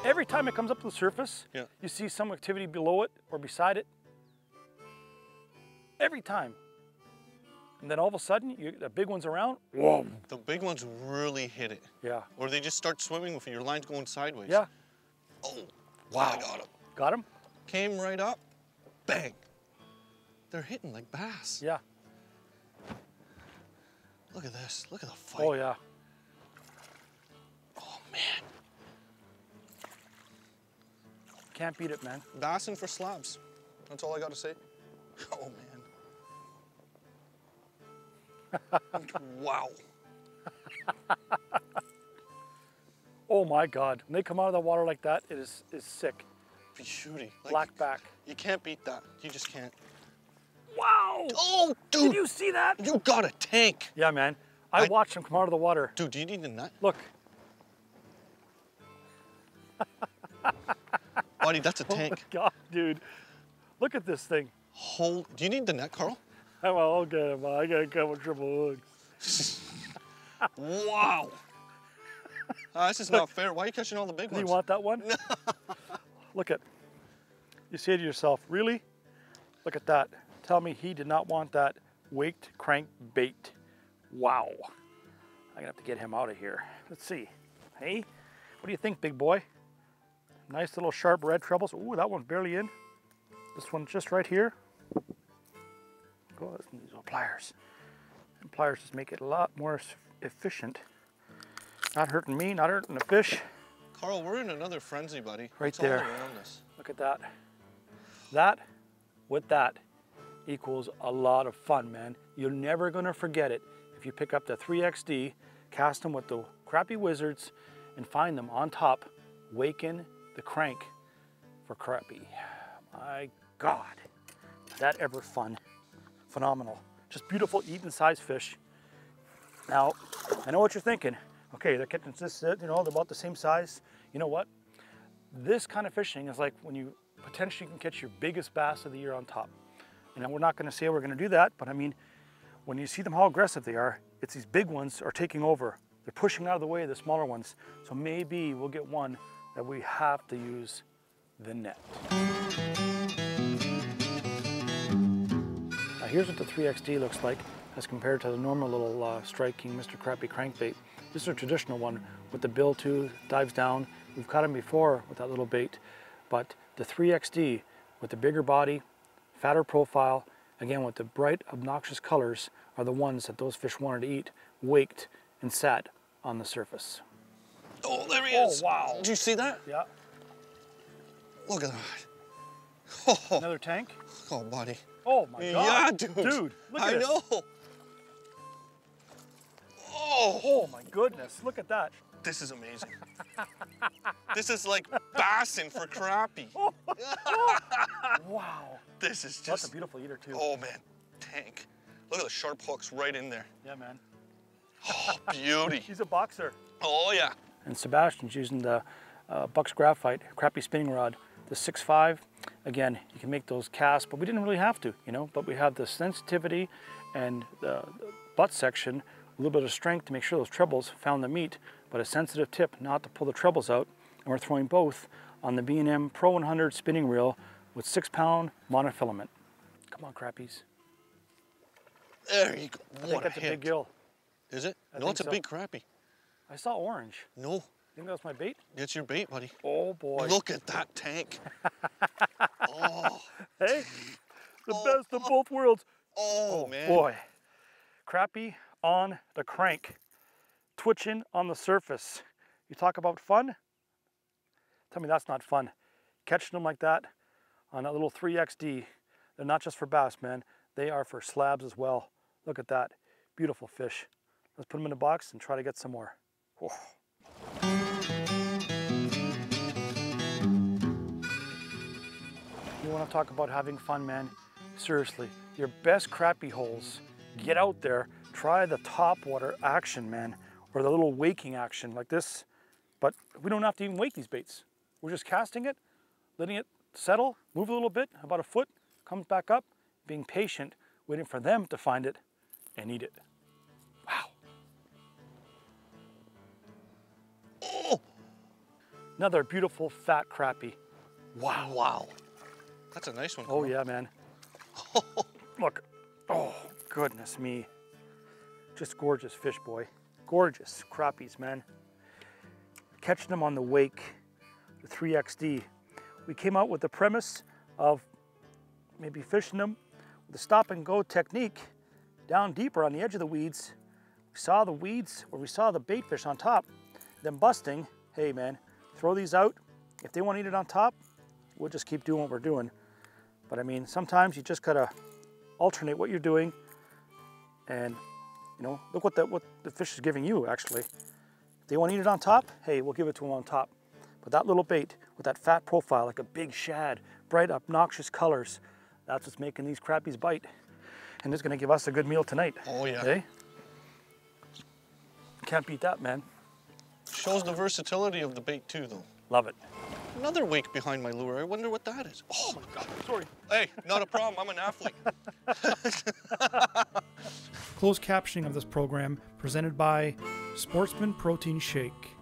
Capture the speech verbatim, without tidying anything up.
Every time it comes up to the surface, yeah. you see some activity below it or beside it. Every time. And then all of a sudden, you, the big one's around. Whoa. The big ones really hit it. Yeah. Or they just start swimming with you. Your line's going sideways. Yeah. Oh, wow. I got him. Got him? Came right up. Bang. They're hitting like bass. Yeah. Look at this. Look at the fight. Oh, yeah. Oh, man. Can't beat it, man. Bassing for slabs. That's all I got to say. Oh, man. Wow. Oh, my God. When they come out of the water like that, it is, is sick. Beauty. Like, Black back. You can't beat that. You just can't. Wow. Oh, dude. Did you see that? You got a tank. Yeah, man. I, I watched him come out of the water. Dude, do you need the net? Look. Buddy, that's a tank. Oh, my God, dude. Look at this thing. Hold. Do you need the net, Carl? Oh, well, okay, well, I got a couple triple hooks. Wow. Uh, this is not fair. Why are you catching all the big Do ones? you want that one? Look at. You say to yourself, really? Look at that. Tell me he did not want that waked crank bait. Wow. I'm gonna have to get him out of here. Let's see. Hey, what do you think, big boy? Nice little sharp red trebles. Ooh, that one's barely in. This one's just right here. Oh, these are pliers. And pliers just make it a lot more efficient. Not hurting me, not hurting the fish. Carl, we're in another frenzy, buddy. Right it's there. All around us. Look at that. That with that equals a lot of fun, man. You're never gonna forget it if you pick up the three X D, cast them with the Crappie Wizards, and find them on top, waking the crank for crappie. My God, is that ever fun. Phenomenal. Just beautiful eating size fish. Now, I know what you're thinking. Okay, they're catching this, you know, they're about the same size. You know what? This kind of fishing is like when you potentially can catch your biggest bass of the year on top. And we're not gonna say we're gonna do that, but I mean, when you see them how aggressive they are, it's these big ones are taking over. They're pushing out of the way of the smaller ones. So maybe we'll get one that we have to use the net. Now here's what the three X D looks like as compared to the normal little uh, striking Mister Crappie crankbait. This is a traditional one with the bill too, dives down. We've caught him before with that little bait, but the three X D with the bigger body, fatter profile, again with the bright, obnoxious colors are the ones that those fish wanted to eat, waked and sat on the surface. Oh, there he Oh, is. wow. Did you see that? Yeah. Look at that. Oh, Another tank? oh buddy. Oh my God. Yeah, dude. Dude, look at I it. know. Oh. Oh my goodness, look at that. This is amazing. This is like bassing for crappie. Oh. Wow. This is just. That's a beautiful eater too. Oh man, tank. Look at the sharp hooks right in there. Yeah, man. Oh, beauty. He's a boxer. Oh yeah. And Sebastian's using the uh, Buck's Graphite Crappie spinning rod, the six five. Again, you can make those casts, but we didn't really have to, you know, but we have the sensitivity and the, the butt section, a little bit of strength to make sure those trebles found the meat, but a sensitive tip not to pull the trebles out. And we're throwing both on the B and M Pro one hundred spinning reel with six pound monofilament. Come on, crappies. There you go. I What think a that's a hit. big gill. Is it? I no, think it's a so. big crappie. I saw orange. No, You think that's my bait? it's your bait, buddy. Oh boy. Look at that tank. Oh. Hey, the Oh. best of both worlds. Oh, Oh man. boy. Crappie on the crank, twitching on the surface. You talk about fun? Tell me that's not fun. Catching them like that on that little three X D, they're not just for bass, man. They are for slabs as well. Look at that. Beautiful fish. Let's put them in a box and try to get some more. Whoa. You want to talk about having fun, man? Seriously, your best crappie holes, get out there, try the top water action, man, or the little waking action like this. But we don't have to even wake these baits. We're just casting it, letting it settle, move a little bit, about a foot, comes back up, being patient, waiting for them to find it and eat it. Wow. Oh. Another beautiful fat crappie. Wow. Wow. That's a nice one. Oh yeah, man. Look. Oh, goodness me. Just gorgeous fish, boy. Gorgeous crappies, man. Catching them on the wake, the three X D. We came out with the premise of maybe fishing them with a stop and go technique down deeper on the edge of the weeds. We saw the weeds, or we saw the bait fish on top, then busting. Hey man, throw these out. If they want to eat it on top, we'll just keep doing what we're doing. But I mean, sometimes you just gotta alternate what you're doing, and you know, look what the, what the fish is giving you actually. If they want to eat it on top, hey, we'll give it to them on top. But that little bait with that fat profile, like a big shad, bright, obnoxious colors, that's what's making these crappies bite. And it's gonna give us a good meal tonight. Oh yeah. Hey? Can't beat that, man. Shows the versatility of the bait too, though. Love it. Another wake behind my lure. I wonder what that is. Oh my God, sorry. Hey, not a problem. I'm an athlete. Closed captioning of this program presented by Sportsman Protein Shake.